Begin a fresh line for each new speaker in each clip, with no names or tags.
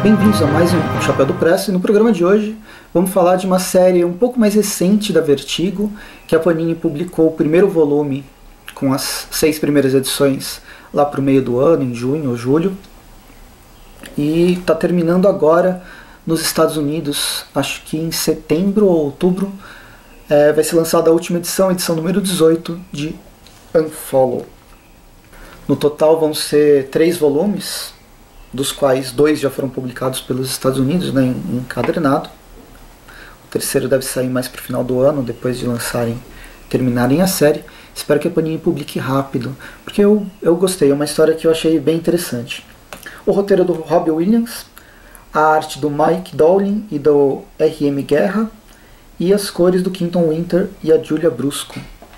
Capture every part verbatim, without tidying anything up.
Bem-vindos a mais um Chapéu do Presto, e no programa de hoje vamos falar de uma série um pouco mais recente da Vertigo, que a Panini publicou o primeiro volume com as seis primeiras edições lá para o meio do ano, em junho ou julho, e está terminando agora nos Estados Unidos, acho que em setembro ou outubro, é, vai ser lançada a última edição, a edição número dezoito de Unfollow. No total vão ser três volumes, dos quais dois já foram publicados pelos Estados Unidos, né, em encadernado. O terceiro deve sair mais para o final do ano, depois de lançarem, terminarem a série. Espero que a Panini publique rápido, porque eu, eu gostei, é uma história que eu achei bem interessante. O roteiro é do Robbie Williams, a arte do Mike Dowling e do R M Guerra, e as cores do Quinton Winter e a Julia Brusco.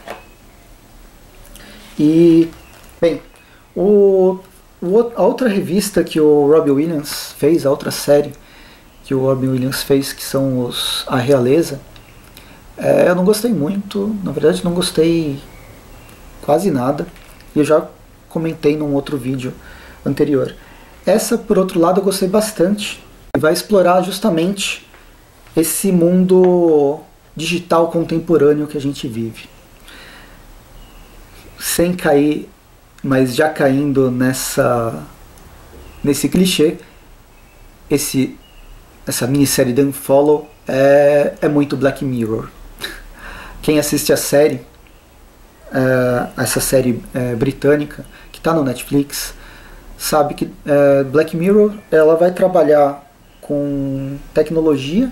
E, bem, o... a outra revista que o Robbie Williams fez, a outra série que o Robbie Williams fez, que são os A Realeza, é, eu não gostei muito, na verdade não gostei quase nada, e eu já comentei num outro vídeo anterior. Essa, por outro lado, eu gostei bastante, e vai explorar justamente esse mundo digital contemporâneo que a gente vive. Sem cair, mas já caindo nessa, nesse clichê, esse, essa minissérie The Unfollow é, é muito Black Mirror. Quem assiste a série, é, essa série é, britânica, que está no Netflix, sabe que é, Black Mirror ela vai trabalhar com tecnologia,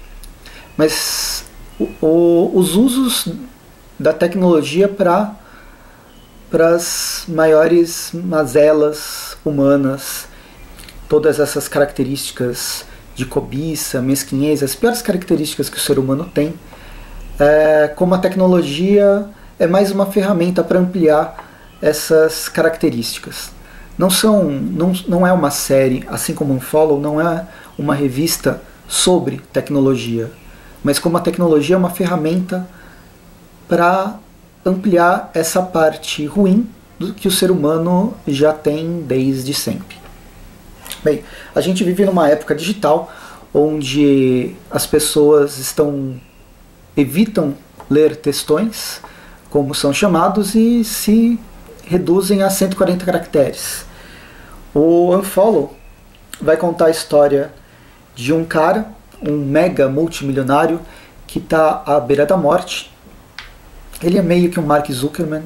mas o, o, os usos da tecnologia para para as maiores mazelas humanas, todas essas características de cobiça, mesquinhez, as piores características que o ser humano tem, é, como a tecnologia é mais uma ferramenta para ampliar essas características. Não, são, não, não é uma série, assim como Unfollow, não é uma revista sobre tecnologia, mas como a tecnologia é uma ferramenta para ampliar essa parte ruim do que o ser humano já tem desde sempre. Bem, a gente vive numa época digital onde as pessoas estão evitam ler textões, como são chamados, e se reduzem a cento e quarenta caracteres. O Unfollow vai contar a história de um cara, um mega multimilionário, que está à beira da morte. Ele é meio que um Mark Zuckerman,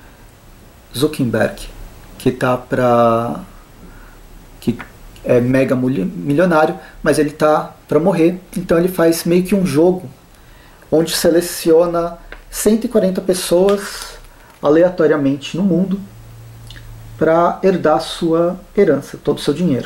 Zuckerberg, que tá para que é mega milionário, mas ele tá para morrer. Então ele faz meio que um jogo onde seleciona cento e quarenta pessoas aleatoriamente no mundo para herdar sua herança, todo o seu dinheiro.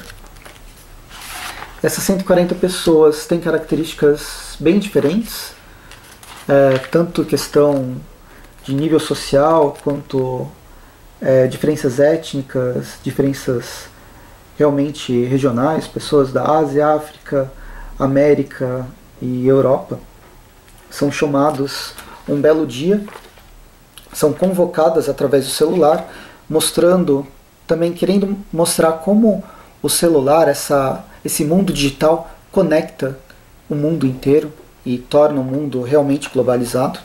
Essas cento e quarenta pessoas têm características bem diferentes, é, tanto questão de nível social, quanto é, diferenças étnicas, diferenças realmente regionais, pessoas da Ásia, África, América e Europa são chamados um belo dia, são convocadas através do celular, mostrando, também querendo mostrar como o celular, essa, esse mundo digital, conecta o mundo inteiro e torna o mundo realmente globalizado.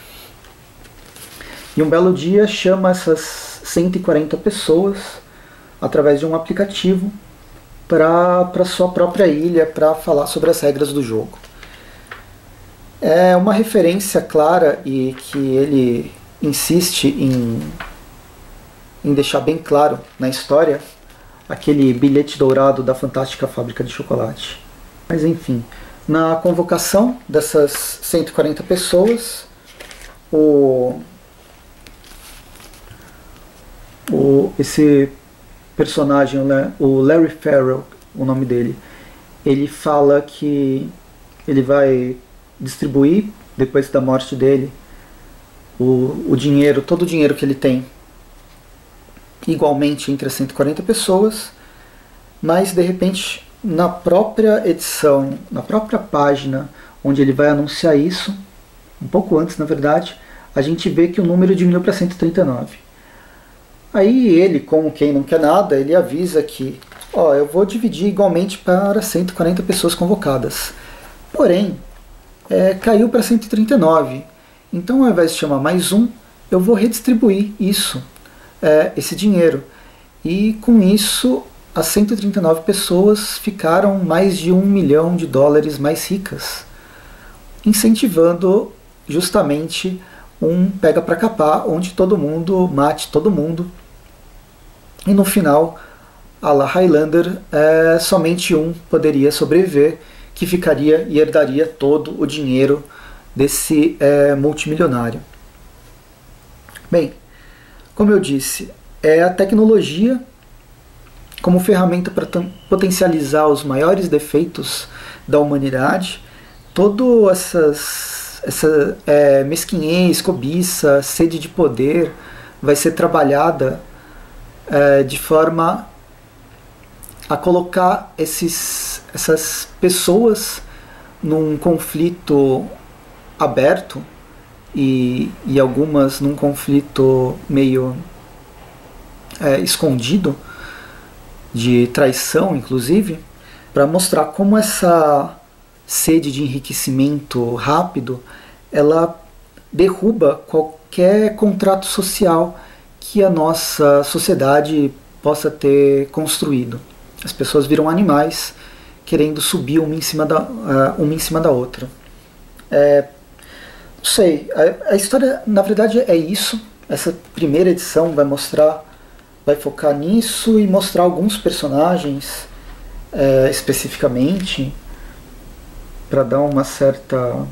E um belo dia chama essas cento e quarenta pessoas através de um aplicativo para a sua própria ilha para falar sobre as regras do jogo. É uma referência clara e que ele insiste em, em deixar bem claro na história, aquele bilhete dourado da Fantástica Fábrica de Chocolate. Mas enfim, na convocação dessas cento e quarenta pessoas, o O, esse personagem, o Larry Farrell, o nome dele, ele fala que ele vai distribuir, depois da morte dele, o, o dinheiro, todo o dinheiro que ele tem, igualmente entre as cento e quarenta pessoas, mas de repente, na própria edição, na própria página onde ele vai anunciar isso, um pouco antes na verdade, a gente vê que o número diminuiu para cento e trinta e nove. Aí ele, como quem não quer nada, ele avisa que Ó, eu vou dividir igualmente para cento e quarenta pessoas convocadas. Porém, é, caiu para cento e trinta e nove. Então, ao invés de chamar mais um, eu vou redistribuir isso, é, esse dinheiro. E com isso, as cento e trinta e nove pessoas ficaram mais de um milhão de dólares mais ricas, incentivando justamente um pega para capar, onde todo mundo mate todo mundo. E no final, a la Highlander, é, somente um poderia sobreviver, que ficaria e herdaria todo o dinheiro desse é, multimilionário. Bem, como eu disse, é a tecnologia como ferramenta para potencializar os maiores defeitos da humanidade. Todo essas, essa é, mesquinhez, cobiça, sede de poder vai ser trabalhada é, de forma a colocar esses, essas pessoas num conflito aberto e, e algumas num conflito meio é, escondido, de traição inclusive, para mostrar como essa sede de enriquecimento rápido ela derruba qualquer contrato social que a nossa sociedade possa ter construído. As pessoas viram animais querendo subir uma em cima da, uh, uma em cima da outra. É, não sei, a, a história na verdade é isso. Essa primeira edição vai mostrar, vai focar nisso e mostrar alguns personagens é, especificamente, para dar uma certa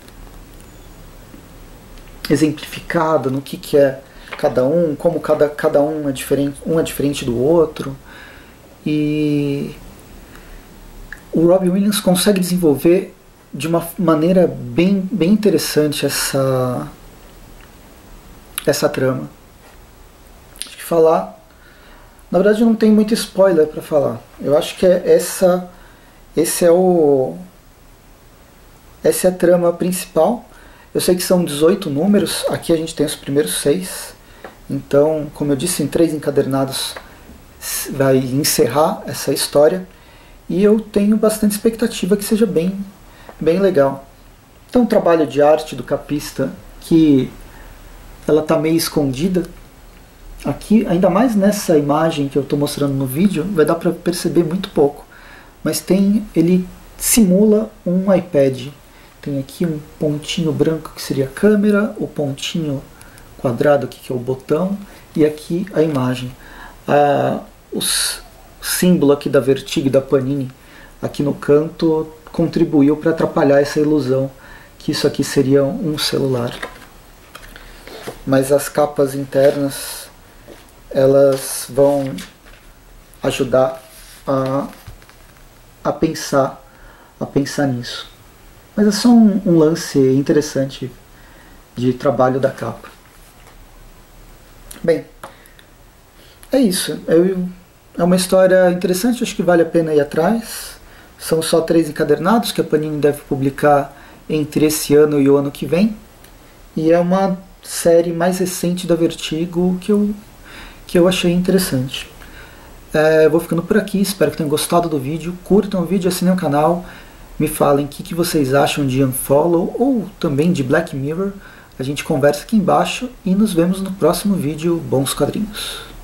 exemplificada no que, que é cada um, como cada, cada um é diferente, um é diferente do outro. E o Robin Williams consegue desenvolver de uma maneira bem, bem interessante essa, essa trama. Acho que falar... Na verdade não tem muito spoiler para falar. Eu acho que é essa, esse é o, essa é a trama principal. Eu sei que são dezoito números, aqui a gente tem os primeiros seis. Então, como eu disse, em três encadernados vai encerrar essa história. E eu tenho bastante expectativa que seja bem, bem legal. Então, o trabalho de arte do capista, que ela está meio escondida. Aqui, ainda mais nessa imagem que eu estou mostrando no vídeo, vai dar para perceber muito pouco. Mas tem, ele simula um iPad. Tem aqui um pontinho branco que seria a câmera, o pontinho quadrado aqui que é o botão, e aqui a imagem. Ah, os símbolo aqui da Vertigo e da Panini aqui no canto contribuiu para atrapalhar essa ilusão que isso aqui seria um celular. Mas as capas internas, elas vão ajudar a, a pensar a pensar nisso. Mas é só um, um lance interessante de trabalho da capa. Bem, é isso. Eu, é uma história interessante, acho que vale a pena ir atrás. São só três encadernados que a Panini deve publicar entre esse ano e o ano que vem. E é uma série mais recente da Vertigo que eu, que eu achei interessante. É, eu vou ficando por aqui, espero que tenham gostado do vídeo. Curtam o vídeo, assinem o canal. Me falem o que, que vocês acham de Unfollow ou também de Black Mirror. A gente conversa aqui embaixo e nos vemos no próximo vídeo. Bons quadrinhos!